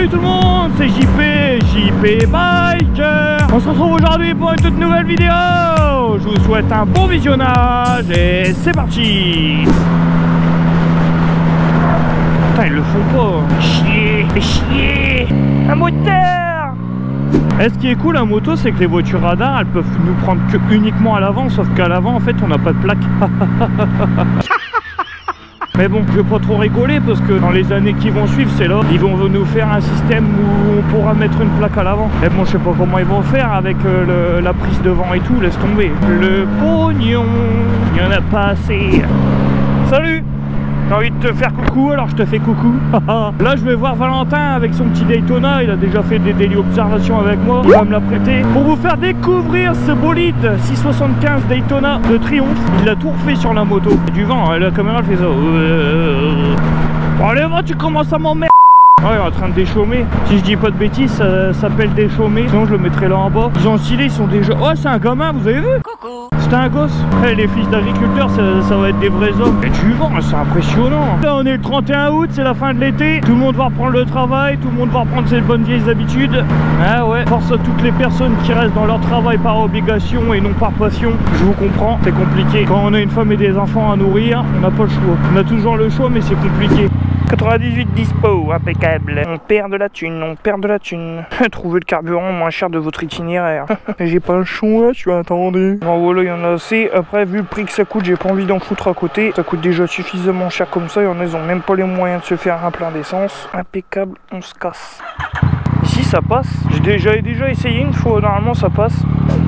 Salut tout le monde, c'est JP Biker. On se retrouve aujourd'hui pour une toute nouvelle vidéo. Je vous souhaite un bon visionnage et c'est parti. Putain, ils le font pas. Chier. Un moteur. Et ce qui est cool à moto, c'est que les voitures radars, elles peuvent nous prendre que uniquement à l'avant, sauf qu'à l'avant, en fait, on n'a pas de plaque. Mais bon, je vais pas trop rigoler parce que dans les années qui vont suivre, c'est là, ils vont nous faire un système où on pourra mettre une plaque à l'avant. Mais bon, je sais pas comment ils vont faire avec la prise de vent et tout, laisse tomber. Le pognon, il y en a pas assez. Salut! J'ai envie de te faire coucou, alors je te fais coucou. Là, je vais voir Valentin avec son petit Daytona. Il a déjà fait des daily observations avec moi. Il va me la prêter pour vous faire découvrir ce bolide 675 Daytona de Triomphe. Il a tout refait sur la moto. Du vent, la caméra elle fait ça. Bon, allez, va, tu commences à m'emmerder. Ouais, il est en train de déchaumer. Si je dis pas de bêtises, ça s'appelle déchaumer. Sinon, je le mettrai là en bas. Ils ont stylé, ils sont déjà... Oh, c'est un gamin, vous avez vu? Coucou. C'était un gosse. Hey, les fils d'agriculteurs, ça va être des vrais hommes. Et du vent, c'est impressionnant. Là, on est le 31 août, c'est la fin de l'été. Tout le monde va reprendre le travail, tout le monde va reprendre ses bonnes vieilles habitudes. Ah ouais, force à toutes les personnes qui restent dans leur travail par obligation et non par passion. Je vous comprends, c'est compliqué. Quand on a une femme et des enfants à nourrir, on n'a pas le choix. On a toujours le choix, mais c'est compliqué. 98 dispo, impeccable. On perd de la thune, Trouvez le carburant moins cher de votre itinéraire. J'ai pas le choix, je suis attendu. Bon voilà, il y en a assez. Après, vu le prix que ça coûte, j'ai pas envie d'en foutre à côté. Ça coûte déjà suffisamment cher comme ça. Il y en a, ils ont même pas les moyens de se faire un plein d'essence. Impeccable, on se casse. Ici, ça passe. J'ai déjà essayé une fois, normalement ça passe.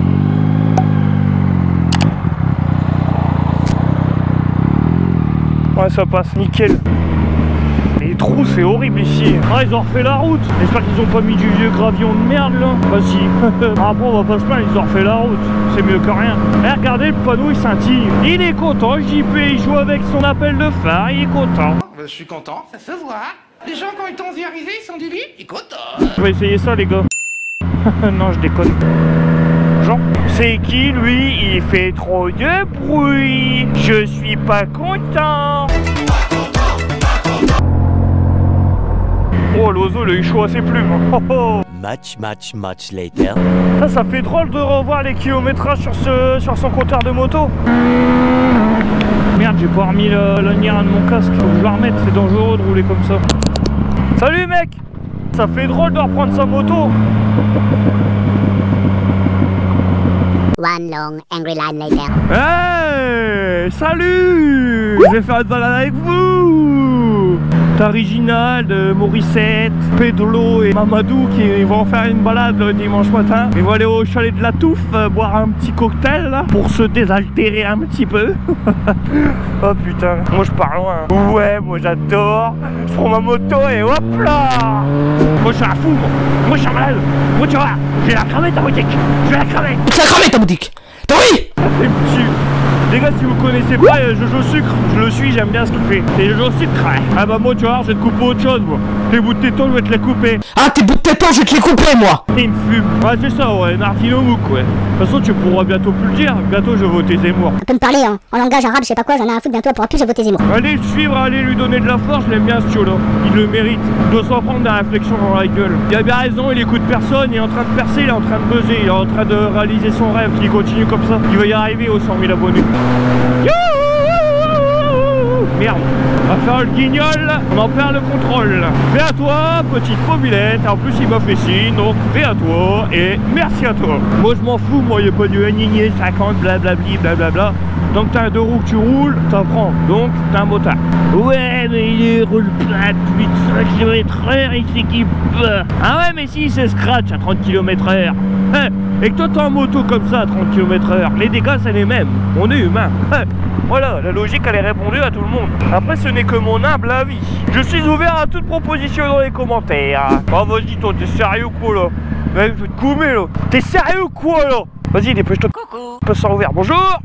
Ouais, ça passe, nickel. Les trous, c'est horrible ici. Ah, ils ont refait la route. J'espère qu'ils ont pas mis du vieux gravillon de merde là. Bah si. Après, on va pas se plaindre, ils ont refait la route. C'est mieux que rien. Et regardez, le panneau il scintille. Il est content, JP, il joue avec son appel de phare, il est content. Je suis content, ça se voit. Les gens, quand ils t'ont vu arriver, ils sont du lit, ils sont contents. Je vais essayer ça, les gars. Non, je déconne. Jean. C'est qui lui? Il fait trop de bruit. Je suis pas content. Oh, l'oiseau, il a eu chaud à ses plumes. Oh, oh. Much later. Ça fait drôle de revoir les kilométrages sur son compteur de moto. Merde, j'ai pas remis la lumière de mon casque. Faut que je la remette, c'est dangereux de rouler comme ça. Salut mec. Ça fait drôle de reprendre sa moto. One long angry line later. Hey, salut. Je vais faire une balade avec vous. Original de Morissette, Pedro et Mamadou qui vont faire une balade le dimanche matin. Ils vont aller au chalet de la Touffe, boire un petit cocktail là, pour se désaltérer un petit peu. Oh putain, moi je pars loin. Ouais, moi j'adore. Je prends ma moto et hop là. Moi je suis un fou, moi je suis un malade. Moi tu vois, je vais la cramer ta boutique. Je vais la cramer. Tu l'as cramé ta boutique. T'as oui. Les petits. Les gars, si vous connaissez pas Jojo Sucre, je le suis, j'aime bien ce qu'il fait. C'est Jojo Sucre. Ah bah moi tu vois, je vais te couper autre chose moi. Tes bouts de téton, je vais te les couper. Ah, tes bouts de téton, je vais te les couper moi. Il me fume. Ouais c'est ça, ouais, Nardino Mouk, ouais. De toute façon tu pourras bientôt plus le dire. Bientôt je vais voter Zemmour. On peut me parler hein, en langage arabe, je sais pas quoi, j'en ai un foutre, bientôt elle pourra plus voter Zemmour. Allez le suivre, allez lui donner de la force, je l'aime bien ce tio là. Il le mérite. Il doit s'en prendre des réflexions dans la gueule. Il a bien raison, il écoute personne, il est en train de percer, il est en train de buzzer, il est en train de réaliser son rêve. Il continue comme ça, il va y arriver aux 100 000 abonnés. Merde, on va faire le guignol, on en perd le contrôle. Fais à toi, petite mobilette, en plus il m'a fait signe, donc fais à toi et merci à toi. Moi je m'en fous, moi il n'y a pas de anigné 50, blablabli, blablabla. Donc t'as un deux roues que tu roules, t'en prends, donc t'as un motard. Ouais mais il roule plate, 800 km/h, il s'équipe. Ah ouais mais si il se scratch à 30 km/h. Et que toi t'es en moto comme ça à 30 km/h, les dégâts c'est les mêmes, on est humain. Voilà, la logique elle est répondue à tout le monde. Après ce n'est que mon humble avis. Je suis ouvert à toute proposition dans les commentaires. Oh vas-y toi, t'es sérieux ou quoi là? Ouais, je vais te coumer là. T'es sérieux ou quoi là? Vas-y dépêche-toi. Coucou. Passe ouvert, bonjour.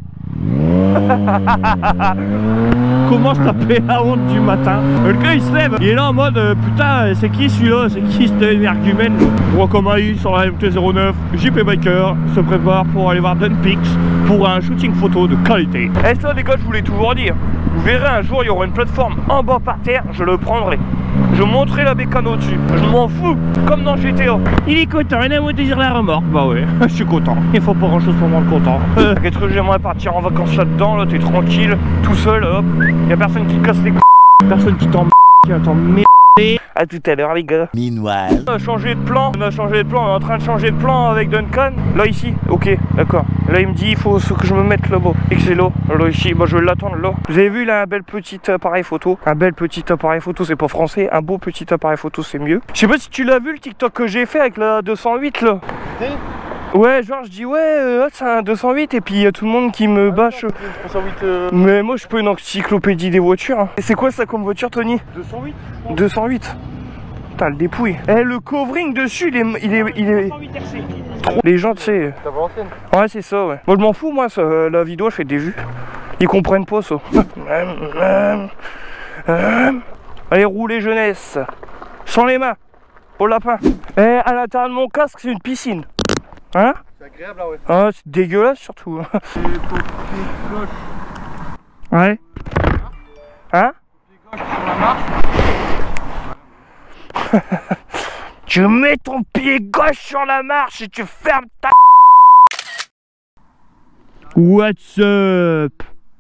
Commence à taper la honte du matin. Le gars il se lève, il est là en mode putain c'est qui celui-là, c'est qui cet énergumène? Droit comme un I sur la MT-09, JP Biker se prépare pour aller voir Dunpix pour un shooting photo de qualité. Et ça les gars, je vous l'ai toujours dit, vous verrez un jour il y aura une plateforme en bas par terre, je le prendrai. Je montrerai la bécane au-dessus, je m'en fous, comme dans GTA. Il est content, il a monté sur la remorque. Bah ouais, je suis content, il faut pas grand chose pour moi le content. Qu'est-ce que j'aimerais partir en vacances là-dedans, là t'es tranquille, tout seul, hop, y a personne qui te casse les couilles, personne qui t'emmerde. A tout à l'heure les gars. Meanwhile. On a changé de plan, on est en train de changer de plan avec Duncan. Là ici, ok, d'accord. Là il me dit il faut que je me mette là-bas. Excellent, là ici, bah, je vais l'attendre là. Vous avez vu là un bel petit appareil photo. Un bel petit appareil photo, c'est pas français. Un beau petit appareil photo, c'est mieux. Je sais pas si tu l'as vu le TikTok que j'ai fait avec la 208 là. Ouais, genre je dis ouais, c'est un 208 et puis il y a tout le monde qui me bâche. Mais moi je peux une encyclopédie des voitures. Hein. Et c'est quoi ça comme voiture, Tony? 208. 208. Putain, le dépouille. Eh, le covering dessus, il est trop. Les gens, tu sais. Ouais, c'est ça, ouais. Moi je m'en fous, moi, ça, la vidéo elle fait des vues. Ils comprennent pas ça. Allez, roulez jeunesse. Sans les mains. Au lapin. Eh, à l'intérieur de mon casque, c'est une piscine. Hein? C'est agréable là, ouais. Ah, c'est dégueulasse surtout. Ouais. Hein? Tu mets ton pied gauche sur la marche et tu fermes ta... What's up?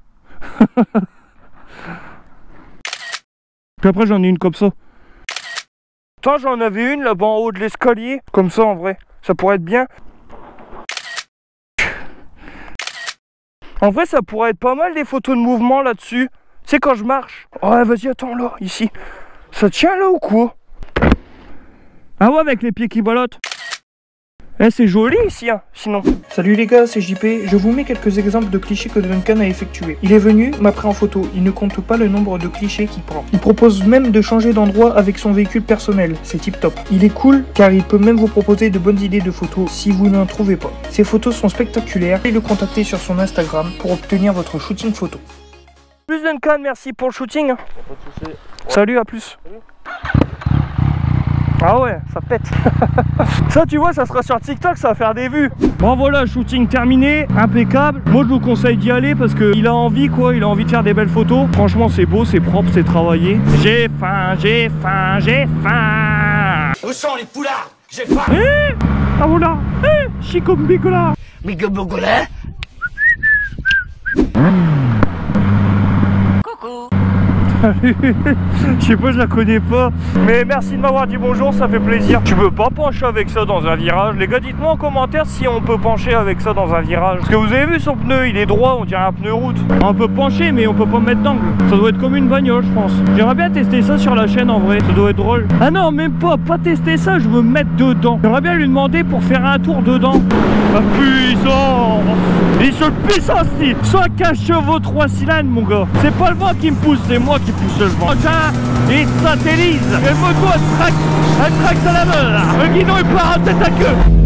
Puis après j'en ai une comme ça. Putain, j'en avais une là-bas en haut de l'escalier. Comme ça en vrai. Ça pourrait être bien. En vrai, ça pourrait être pas mal des photos de mouvement là-dessus. Tu sais, quand je marche. Ouais, vas-y, attends là, ici. Ça tient là ou quoi? Ah ouais, avec les pieds qui ballottent. Eh, c'est joli ici, hein, sinon. Salut les gars, c'est JP. Je vous mets quelques exemples de clichés que Duncan a effectués. Il est venu, m'a pris en photo. Il ne compte pas le nombre de clichés qu'il prend. Il propose même de changer d'endroit avec son véhicule personnel. C'est tip top. Il est cool car il peut même vous proposer de bonnes idées de photos si vous n'en trouvez pas. Ses photos sont spectaculaires et le contacter sur son Instagram pour obtenir votre shooting photo. Plus Duncan, merci pour le shooting. Pas de soucis. Salut, à plus. Salut. Ah ouais, ça pète. Ça tu vois, ça sera sur TikTok, ça va faire des vues. Bon voilà, shooting terminé, impeccable. Moi je vous conseille d'y aller parce qu'il a envie quoi, il a envie de faire des belles photos. Franchement c'est beau, c'est propre, c'est travaillé. J'ai faim, j'ai faim, j'ai faim. Où sont les poulards? J'ai faim. Ah voilà, Chico Bigola. Bigobogola. Je sais pas, je la connais pas. Mais merci de m'avoir dit bonjour, ça fait plaisir. Tu peux pas pencher avec ça dans un virage? Les gars, dites-moi en commentaire si on peut pencher avec ça dans un virage. Parce que vous avez vu son pneu, il est droit, on dirait un pneu route. On peut pencher, mais on peut pas mettre d'angle. Ça doit être comme une bagnole, je pense. J'aimerais bien tester ça sur la chaîne en vrai, ça doit être drôle. Ah non, même pas tester ça, je veux me mettre dedans. J'aimerais bien lui demander pour faire un tour dedans. La puissance! Il se puissance, 115 chevaux 3 cylindres, mon gars. C'est pas le vent qui me pousse, c'est moi qui pousse le vent. Il satellise. Et le moto, elle traque à la main. Le guidon, il part en tête à queue.